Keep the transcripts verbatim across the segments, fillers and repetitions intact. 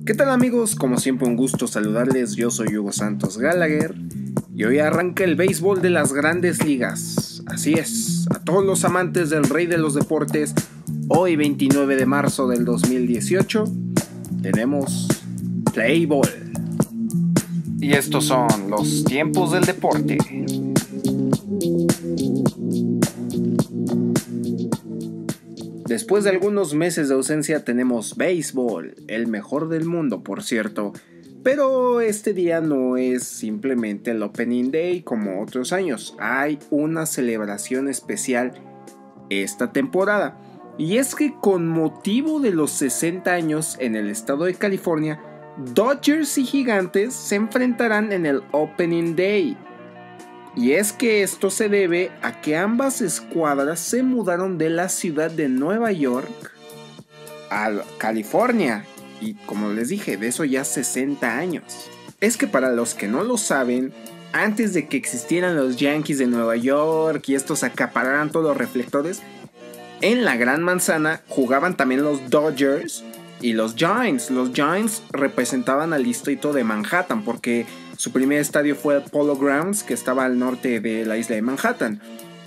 ¿Qué tal amigos? Como siempre un gusto saludarles, yo soy Hugo Santos Gallagher y hoy arranca el béisbol de las grandes ligas. Así es, a todos los amantes del rey de los deportes, hoy veintinueve de marzo del dos mil dieciocho tenemos Play Ball. Y estos son los tiempos del deporte. Después de algunos meses de ausencia tenemos béisbol, el mejor del mundo por cierto, pero este día no es simplemente el Opening Day como otros años, hay una celebración especial esta temporada, y es que con motivo de los sesenta años en el estado de California, Dodgers y Gigantes se enfrentarán en el Opening Day. Y es que esto se debe a que ambas escuadras se mudaron de la ciudad de Nueva York a California. Y como les dije, de eso ya sesenta años. Es que para los que no lo saben, antes de que existieran los Yankees de Nueva York y estos acapararan todos los reflectores, en la Gran Manzana jugaban también los Dodgers y los Giants. Los Giants representaban al distrito de Manhattan porque su primer estadio fue el Polo Grounds, que estaba al norte de la isla de Manhattan.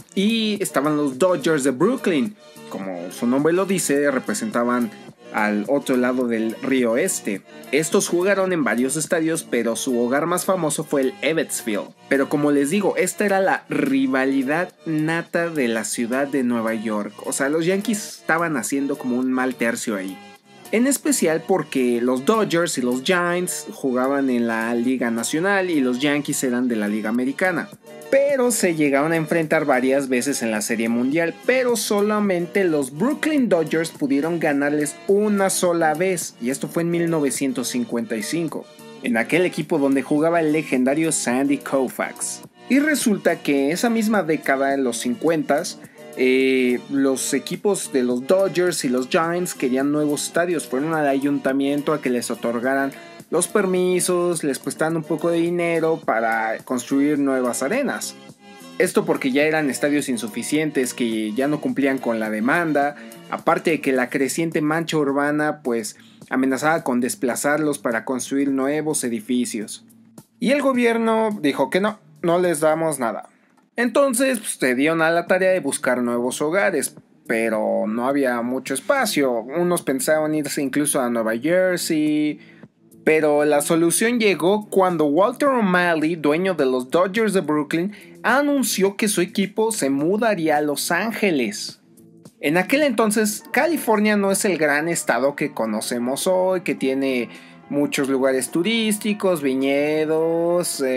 Y estaban los Dodgers de Brooklyn. Como su nombre lo dice, representaban al otro lado del río este. Estos jugaron en varios estadios, pero su hogar más famoso fue el Ebbetsville. Pero como les digo, esta era la rivalidad nata de la ciudad de Nueva York. O sea, los Yankees estaban haciendo como un mal tercio ahí. En especial porque los Dodgers y los Giants jugaban en la Liga Nacional y los Yankees eran de la Liga Americana. Pero se llegaron a enfrentar varias veces en la Serie Mundial, pero solamente los Brooklyn Dodgers pudieron ganarles una sola vez, y esto fue en mil novecientos cincuenta y cinco, en aquel equipo donde jugaba el legendario Sandy Koufax. Y resulta que esa misma década, en los cincuentas, Eh, los equipos de los Dodgers y los Giants querían nuevos estadios, fueron al ayuntamiento a que les otorgaran los permisos, les prestaran un poco de dinero para construir nuevas arenas. Esto porque ya eran estadios insuficientes que ya no cumplían con la demanda, aparte de que la creciente mancha urbana pues amenazaba con desplazarlos para construir nuevos edificios. Y el gobierno dijo que no, no les damos nada. Entonces pues, se dieron a la tarea de buscar nuevos hogares, pero no había mucho espacio. Unos pensaban irse incluso a Nueva Jersey, pero la solución llegó cuando Walter O'Malley, dueño de los Dodgers de Brooklyn, anunció que su equipo se mudaría a Los Ángeles. En aquel entonces, California no es el gran estado que conocemos hoy, que tiene muchos lugares turísticos, viñedos, eh,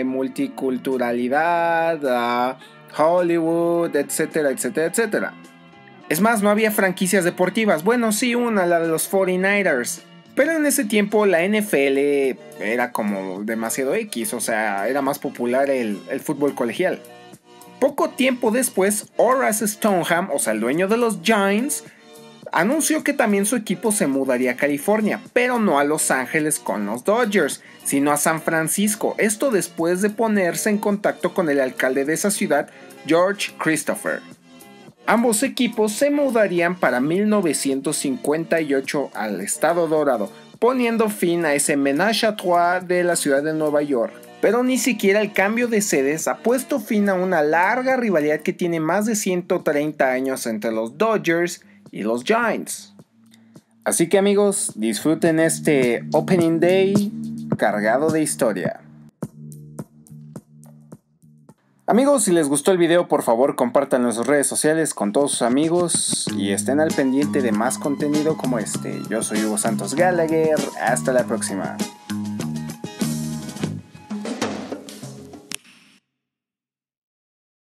multiculturalidad, uh, Hollywood, etcétera, etcétera, etcétera. Es más, no había franquicias deportivas. Bueno, sí, una, la de los cuarenta y nueve ers. Pero en ese tiempo la N F L era como demasiado X, o sea, era más popular el, el fútbol colegial. Poco tiempo después, Horace Stoneham, o sea, el dueño de los Giants, anunció que también su equipo se mudaría a California, pero no a Los Ángeles con los Dodgers, sino a San Francisco, esto después de ponerse en contacto con el alcalde de esa ciudad, George Christopher. Ambos equipos se mudarían para mil novecientos cincuenta y ocho al estado dorado, poniendo fin a ese ménage à trois de la ciudad de Nueva York. Pero ni siquiera el cambio de sedes ha puesto fin a una larga rivalidad que tiene más de ciento treinta años entre los Dodgers y los Giants. Así que amigos, disfruten este Opening Day cargado de historia. Amigos, si les gustó el video, por favor compártanlo en sus redes sociales con todos sus amigos y estén al pendiente de más contenido como este. Yo soy Hugo Santos Gallagher, hasta la próxima.